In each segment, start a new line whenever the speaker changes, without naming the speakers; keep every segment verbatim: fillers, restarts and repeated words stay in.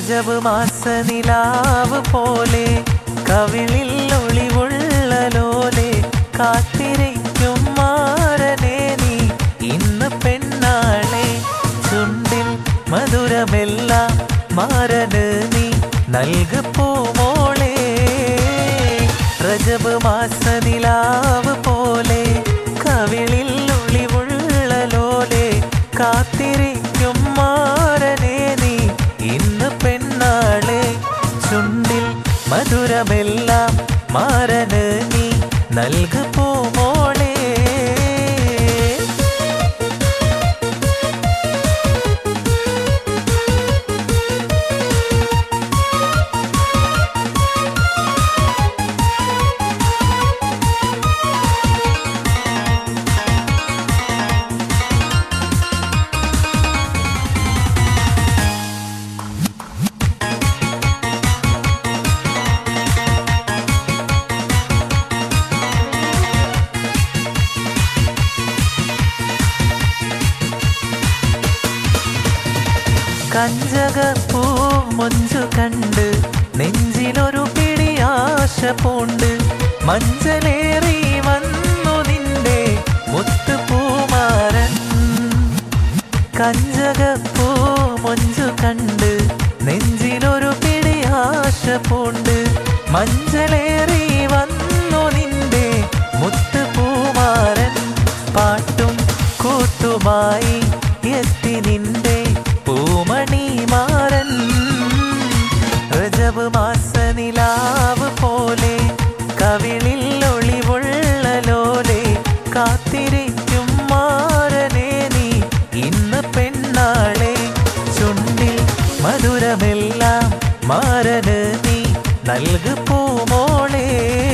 രജബ് മാസ നിലാവ് പോലെ കവിളിൽ ഒളിവുള്ള ലോലെ കാത്തിരിക്കും മാരനെ നീ ഇന്ന് പെണ്ണാളെ ചുണ്ടിൽ മധുരമെല്ലാം മാരന് നീ നൽകു പൂമോളെ രജബ് മാസ നിലാവ് പോലെ കവിളിൽ ഒളിവുള്ള ലോലെ കാത്തിരിക്കും മാരനെ നീ ഇന്ന് പെണ്ണാളെ ചുണ്ടിൽ മധുരമെല്ലാം മാരന് നീ നൽകു പൂമോളെ കഞ്ചകപ്പൂ മൊഞ്ചു കണ്ട് നെഞ്ചിലൊരു പിടി ആശ പൂണ്ട് മഞ്ചലേറി വന്നു നിന്റെ മുത്തുപൂമാരൻ കഞ്ചകപ്പൂ മൊഞ്ചു കണ്ട് നെഞ്ചിലൊരു പിടി ആശ പൂണ്ട് മഞ്ചലേറി വന്നു നിന്റെ മുത്തുപൂമാരൻ പാട്ടും കൂത്തുമായി എത്തി നിന്റെ പൂമണി മാരൻ രജബ് മാസ നിലാവ് പോലെ കവിളിൽ ഒളിവുള്ള ലോലെ കാത്തിരിക്കും മാരനെ നീ ഇന്ന് പെണ്ണാളെ ചുണ്ടിൽ മധുരമെല്ലാം മാരന് നീ നൽകു പൂമോളെ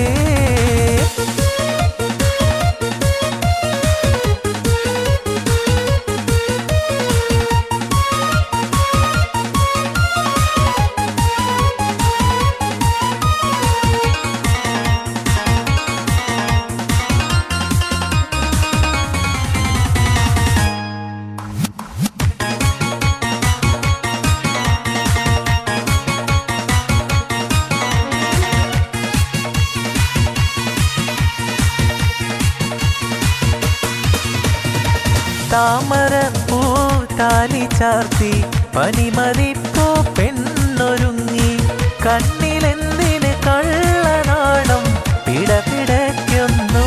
താമരപ്പൂ താലി ചാർത്തി പനിമതിപ്പൂ പെണ്ണൊരുങ്ങി കണ്ണിലെന്തിന് കള്ളനാണം പിടപിടയ്ക്കുന്നു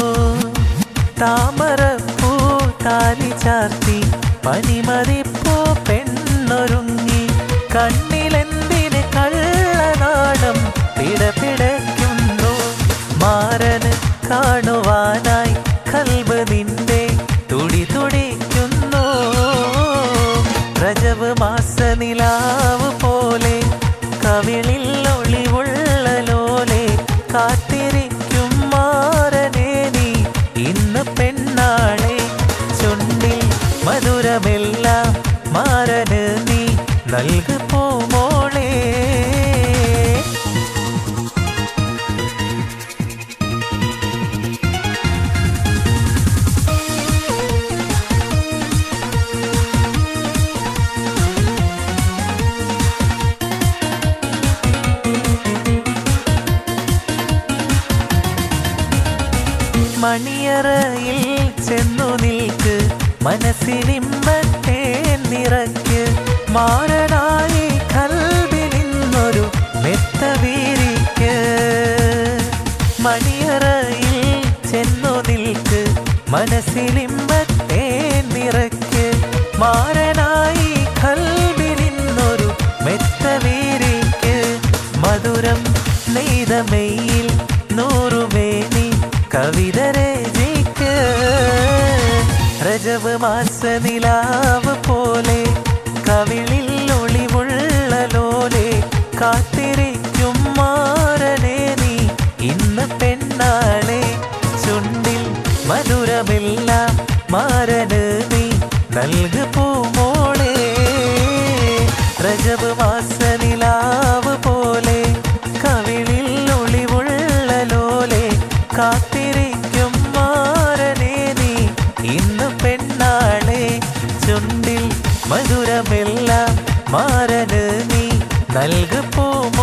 താമരപ്പൂ താലി ചാർത്തി പനിമതിപ്പൂ പെണ്ണൊരുങ്ങി കണ്ണിലെന്തിന് കള്ളനാണം പിടപിടയ്ക്കുന്നു മാരന് കാണുവാനായി കൽബ് നിന്റെ തുടി തുടിക്കുന്നു രജബ് മാസ നിലാവ് പോലെ കവിളിൽ ഒളിവുള്ള ലോലെ കാത്തിരിക്കും മാരനെ നീ ഇന്ന് പെണ്ണാളെ ചുണ്ടിൽ മധുരമെല്ലാം മാരന് നീ നൽകു പൂമോളെ മണിയറയിൽ ചെന്നു നിൽക്ക് മനസ്സിലിമ്പത്തെ നിറയ്ക്ക് മാരനായി കൽബിലിന്നൊരു മെത്ത വീരിക്ക് മണിയറയിൽ ചെന്നു നിൽക്ക് മനസ്സിലിമ്പത്തെ നിറയ്ക്ക് മാരനായി കൽബിലിന്നൊരു മെത്ത വീരിക്ക് മധുരം നെയ്തമെയിൽ നൂറുമേനി കവിത രചിക്ക് രജബ് മാസ നിലാവ് പോലെ കവിളിൽ ഒളിവുള്ള ലോലെ കാത്തിരിക്കും മാരനെ നീ ഇന്ന് പെണ്ണാളെ ചുണ്ടിൽ മധുരമെല്ലാം മാരന് നീ നൽകു പൂമോളെ രജബ് മാസ നിലാവ് പോലെ കവിളിൽ ഒളിവുള്ള ലോലെ കാത്തിരിക്കും മാരനെ നീ ഇന്ന് പെണ്ണാളെ ചുണ്ടിൽ മധുരമെല്ലാം മാരന് നീ നൽകു പൂമ